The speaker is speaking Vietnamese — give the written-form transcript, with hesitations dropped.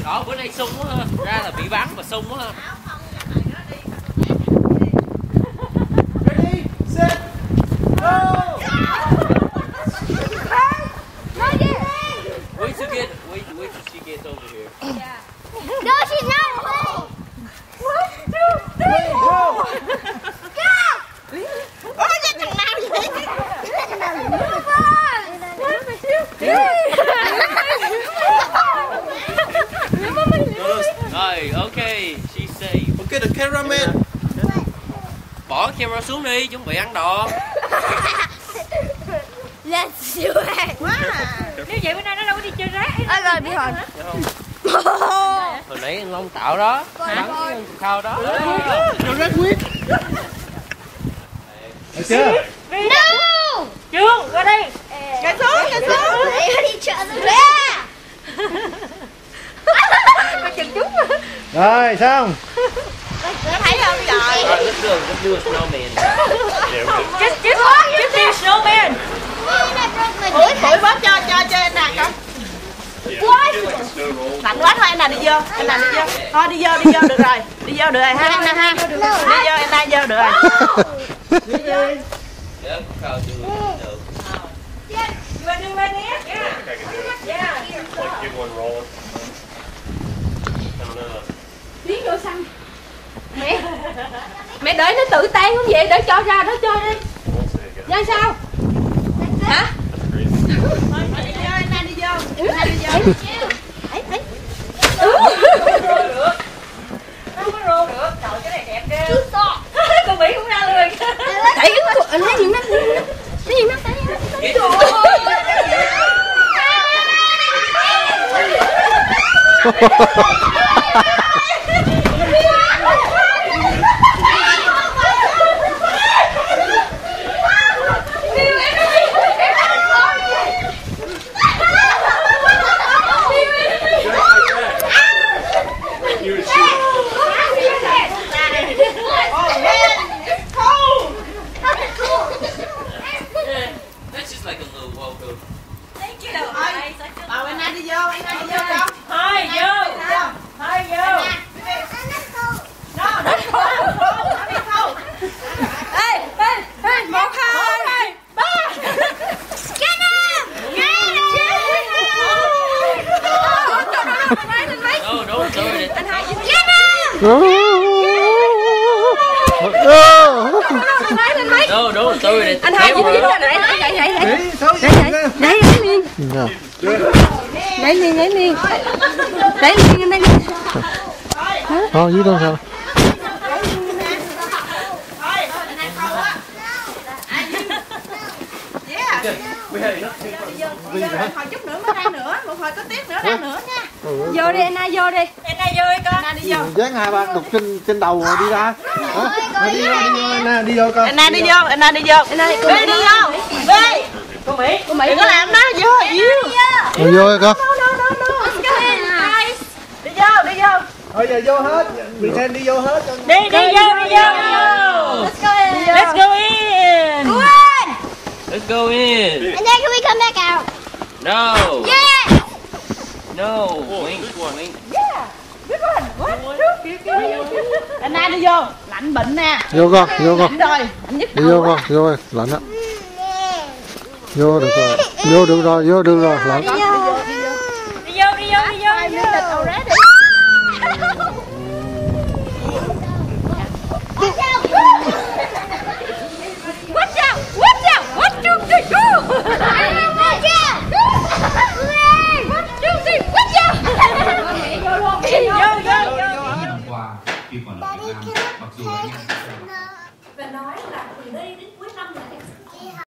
Đó, bữa nay sung quá ha. Ra là bị bắn mà sung quá ha. Ready, set, go! Wait till she gets over here. Yeah. No, she's not playing. 1, 2, 3, Go! go! Ôi, cái thằng nào vậy? Move on. Rồi, okay, she say. Okay, the cameraman. Bỏ camera xuống đi, chuẩn bị ăn đòn. Let's do it. Nếu vậy bữa nay nó đâu có đi chơi rác. Rồi, biết rồi. Hồi nãy anh Long tạo đó, bắn khao đó. Cho rác quyết. Được chưa? No! Trương, qua đây. Ngồi xuống. Đi chợ rồi. Yeah! Rồi, xong. Thấy không trời? Rồi, let's do a snowman. Just be a snowman. Ủi bóp cho anh nè con. Lạnh quá thôi anh nào đi vô, Thôi đi vô được rồi. Đi vô được rồi ha anh ha. Đi vô anh na vô được rồi. Yeah, khao được. You wanna do one here? Yeah. Yeah. Like give one roll. Tiến vô xăng. Mẹ đợi nó tự tan không vậy? Để cho ra đó cho đi. Ra sao? Hả? Đi vô anh na đi vô. Không có rô được. Trời cái này đẹp ghê. Con Mỹ cũng ra luôn. Thấy gì nó? Thấy gì nó? That's just like a little welcome. Bảo anh na đi vô con. Thôi vô. Thôi vô. Ê, 1, 2, 3. No, don't throw it at the No, don't throw it at the Anh hai cũng camera. Đi, sao vậy? Lấy liền anh đây. Thôi, dưới đâu sao? Hồi chút nữa mới ra nữa, một hồi có tiếp nữa ra nữa nha. Vô đi anh Na, vô đi. Em này vô đi con. Na đi vô. Dán hai ba đục trên đầu rồi đi ra. Đi vô, đi vô con. Anh na đi vô. Anh na đi vô. Bê. Con Mỹ. Đừng có làm nó vô. Rồi vô con. Đi vô. Thôi giờ vô hết. Mình xem đi vô hết. Đi vô. Let's go in. Let's go in. And then can we come back out? No. Yeah! No. Wink. Anh na đi vô. Lạnh bệnh nè. Vô con. Lạnh rồi. Anh nhức Đi vô con, vô ơi, lạnh á. Vô được rồi, lạnh. Đi vô. Miếng thịt already. Qua khi còn ở Việt Nam, mặc dù là